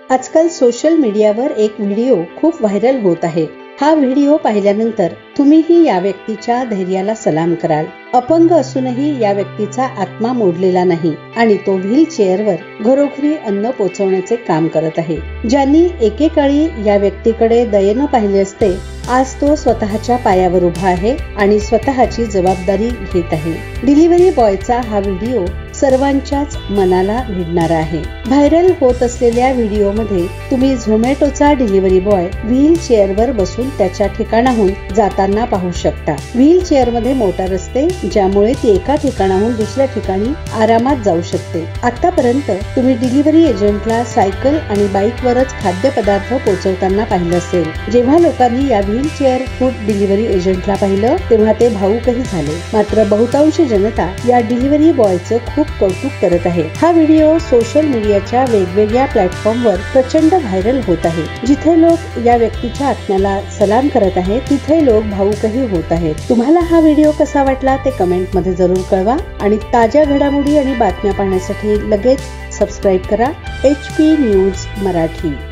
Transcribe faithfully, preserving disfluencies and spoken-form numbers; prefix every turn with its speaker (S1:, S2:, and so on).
S1: आजकाल सोशल मीडियावर एक व्हिडिओ खूप व्हायरल होत आहे। हा व्हिडिओ पाहिल्यानंतर तुम्हीही या व्यक्तीच्या धैर्याला सलाम कराल। अपंग असूनही या व्यक्तीचा आत्मा मोडलेला नाही आणि तो व्हील चेअरवर घरोघरी अन्न पोहोचवण्याचे काम करत आहे। ज्यांनी एकेकाळी या व्यक्तीकडे दयेने पाहिले असते, आज तो स्वतःच्या पायावर उभा आहे आणि स्वतःची जबाबदारी घेत आहे। डिलिव्हरी बॉयचा हा व्हिडिओ सर्वांच्याच मनाला भिडणारा आहे। व्हायरल होत असलेल्या व्हिडिओमध्ये तुम्ही झोमॅटोचा डिलिव्हरी बॉय व्हील चेअरवर बसून त्याच्या ठिकाणाहून जाताना पाहू शकता। व्हील चेअरमध्ये मोटार असते, ज्यामुळे ती एका ठिकाणाहून दुसऱ्या ठिकाणी आरामात जाऊ शकते। आतापर्यंत तुम्ही डिलिव्हरी एजंटला सायकल आणि बाईकवरच खाद्यपदार्थ पोहोचवताना पाहिलं असेल। जेव्हा लोकांनी या व्हील चेअर फूड डिलिव्हरी एजंटला पाहिलं, तेव्हा ते भावुकही झाले। मात्र बहुतांश जनता या डिलिव्हरी बॉयचं खूप कौतुक करत आहे। हा व्हिडिओ सोशल मीडियाच्या वेगवेगळ्या प्लॅटफॉर्मवर प्रचंड व्हायरल होत आहे। जिथे लोक या व्यक्तीच्या आत्म्याला सलाम करत आहेत, तिथे लोक भावुकही होत आहेत। तुम्हाला हा व्हिडिओ कसा वाटला ते कमेंट मध्ये जरूर कळवा आणि ताज्या घडामोडी आणि बातम्या पाहण्यासाठी लगेच सबस्क्राईब करा एच पी न्यूज मराठी।